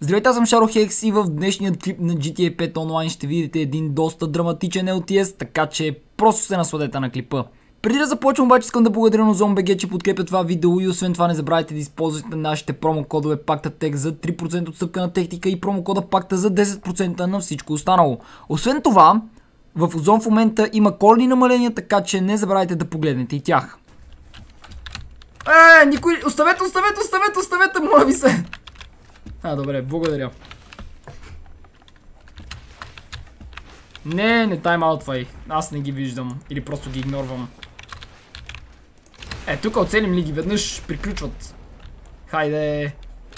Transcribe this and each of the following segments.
Здравейте, аз съм Шарохекс и в днешният клип на GTA 5 онлайн ще видите един доста драматичен LTS, така че просто се насладете на клипа. Преди да започвам обаче искам да благодаря на ZoneBG, че подкрепя това видео и освен това не забравяйте да използвате нашите промокодове PACTA-TECH за 3% отстъпка на техника и промокода PACTA за 10% на всичко останало. Освен това, в Озон в момента има коледни намаления, така че не забравяйте да погледнете и тях. Никой... Оставете, моля ви се! Добре, благодаря. Не тайм-аутвай. Аз не ги виждам. Или просто ги игнорвам. Тук оцелим ли ги веднъж приключват. Хайде.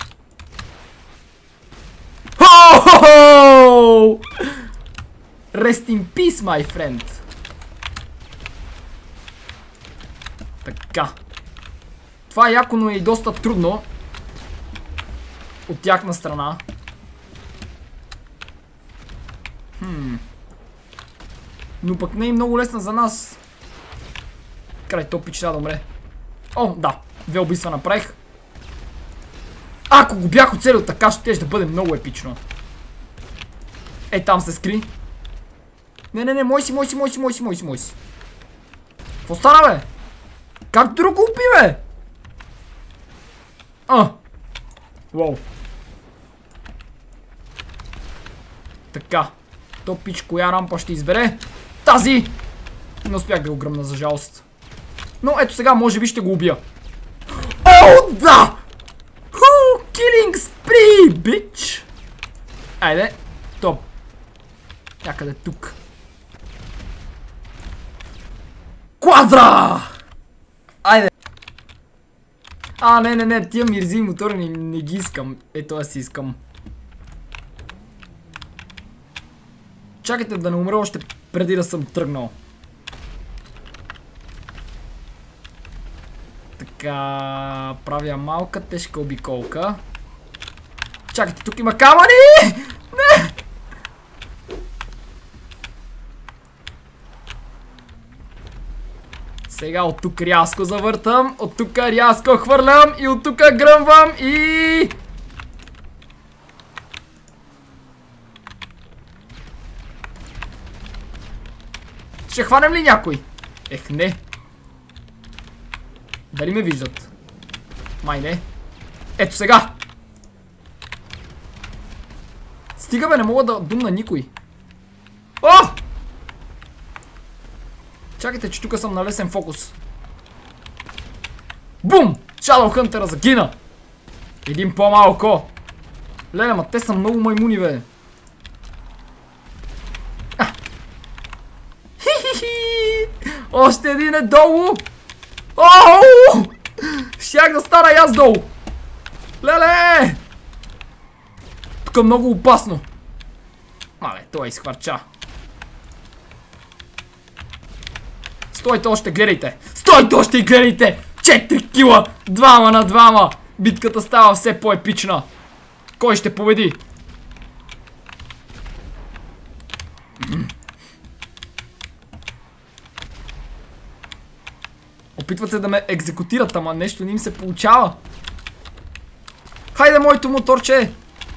Хо-хо-хо! Rest in peace, my friend. Така. Това е яко, но е и доста трудно. От тяхна страна. Но пък не е много лесна за нас. Край, то пич да умре. О, да. 2 убийства направих. Ако го бях оцелил така, ще бъде много епично. Там се скри. Не, мой си. Какво стана, бе? Как друго уби, бе? Уоу. Така. То пич коя рампа ще избере? Тази! Не успях да го гръмна, за жалост. Но ето сега може би ще го убия. О, да! Killing spree, bitch! Айде. Топ. Някъде тук. Квадра! Айде. Не, тия мирзи мотори не ги искам. Ето аз си искам. Чакайте да не умра още преди да съм тръгнал. Така, правя малка тежка обиколка. Чакайте, тук има камъни! Не! Сега от тук рязко завъртам, от тук рязко хвърлям и от тук гръмвам и... Ще хванем ли някой? Не. Дали ме виждат? Май не. Ето сега! Стига бе, не мога да думна никой. О! Чакайте, че тук съм на лесен фокус. Бум! Shadow Hunter загина! Един по-малко. Леле, ма те са много маймуни, бе. Още един е долу! Оу! Щях да стана и аз долу! Леле! Тук е много опасно. Мале, той изхвърча. Стойте още, гледайте! Стойте още и гледайте! 4 кила! 2 на 2! Битката става все по-епична. Кой ще победи? Опитват се да ме екзекутират, ама нещо не им се получава. Хайде, моето моторче!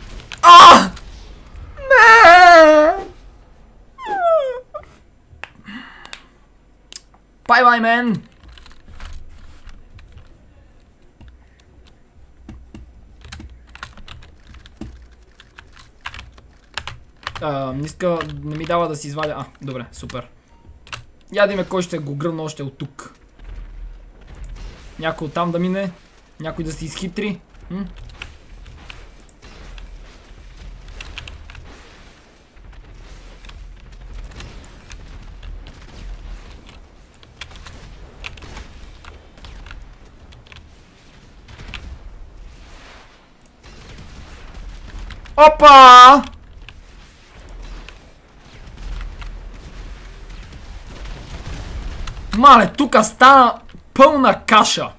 Не! Бай, мен! Не ми дава да си извадя. Добре, супер. Я да има кой ще го гръмна още от тук. Някой оттам да мине. Някой да се изхитри. Опа! Мале, тук стана пълна каша.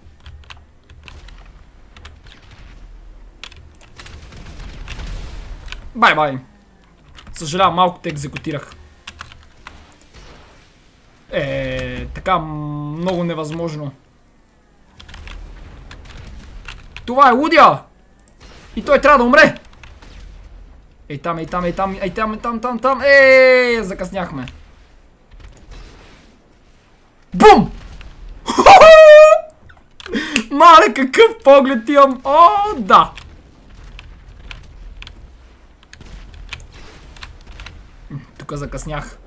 Бай. Съжалявам, малко те екзекутирах. Така много невъзможно. Това е лудия! И той трябва да умре! Ей там, закъсняхме. Бум! Мале, какъв поглед имам! О, да! Тук закъснях.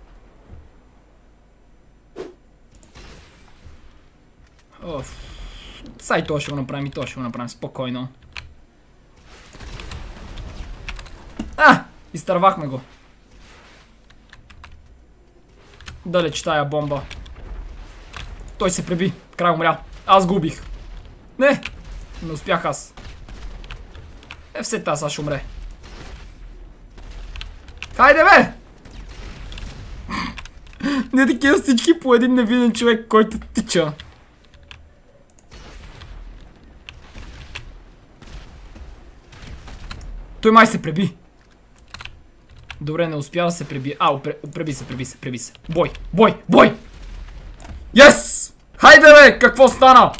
Сай то ще го направим, спокойно. Изтървахме го. Далеч тая бомба. Той се преби. Край умря. Аз го убих. Не успях аз. Все тази ще умре. Хайде бе! Не такива всички по един невиден човек, който тича. Той май се преби. Добре, не успя да се преби. Преби се. Бой! Yes! Хайде бе! Какво стана?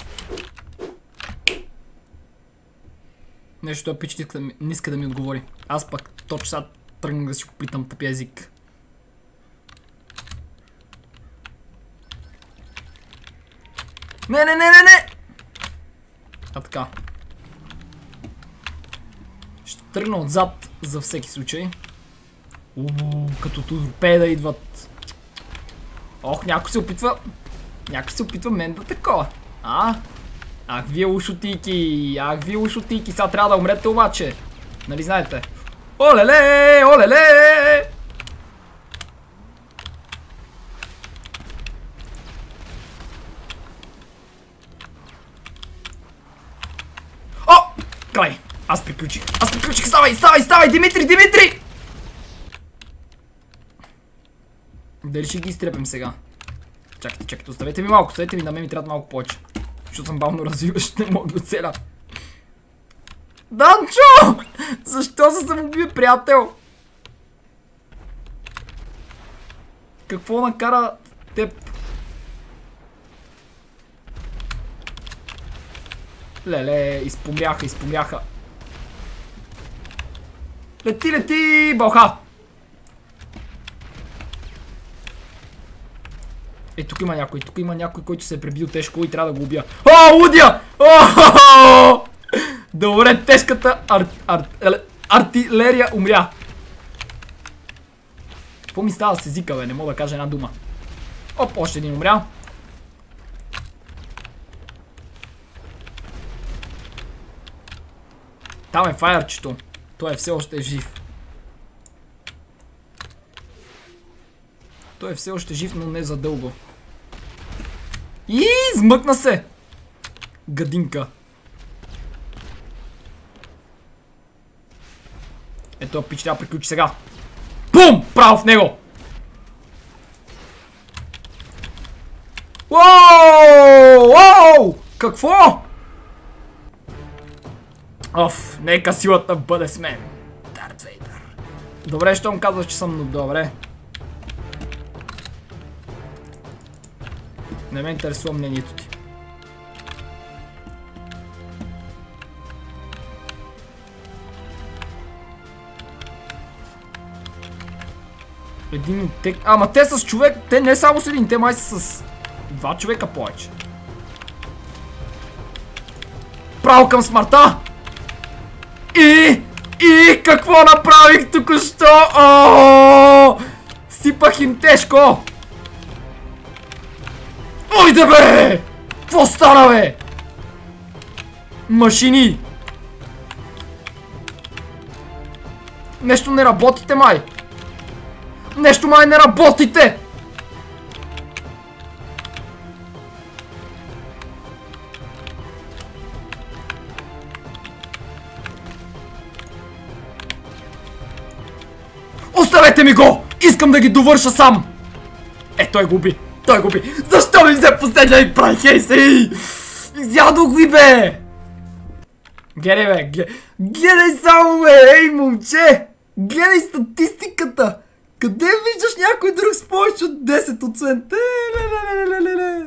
Нещо пич не иска да ми отговори. Аз пък точно сега тръгнах да си го питам тъпия език. Не! Така. Ще тръгна отзад за всеки случай. Като торпеда идват. Ох, някой се опитва мен да такова. Ах, вие ушотики. Сега трябва да умрете обаче. Нали знаете? Олеле! Край! Аз приключих! Ставай! Димитри! Дали ще ги изтрепим сега? Чакайте, оставете ми малко, на мен ми трябва малко повече. Защото съм бавно развиващ, не мога да целя. Данчо! Защо се самоуби, приятел? Какво накара теб? Леле, изпомряха. Лети, бълха! Тук има някой, който се е пребил тежко и трябва да го убия. Лудия! Добре, тежката артилерия умря. Какво ми става с езика, бе? Не мога да кажа една дума. Още един умря. Там е фаерчето. Той все още е жив. Той е все още жив, но не за дълго. И измъкна се! Гадинка. Ето, пич трябва да приключи сега. Бум! Право в него! Уоу! Какво? Нека силата бъде с мен. Дарт Вейдър. Добре, щом казваш, че съм добре. Не ме интересува мнението ти. Един от те... Ама те с човек, те не само с един, те май са с 2 човека повече. Право към смъртта! И какво направих току-що? Сипах им тежко! Ойде бе! Какво стана, бе? Машини! Нещо не работите, май! Нещо май не работите! Оставете ми го! Искам да ги довърша сам! Той го уби! Защо ми взе последния и прави хейси? Изядох ви, бе! Гледай, бе! Гледай само, бе! Ей, момче! Гледай статистиката! Къде виждаш някой друг с повече от 10 оценка?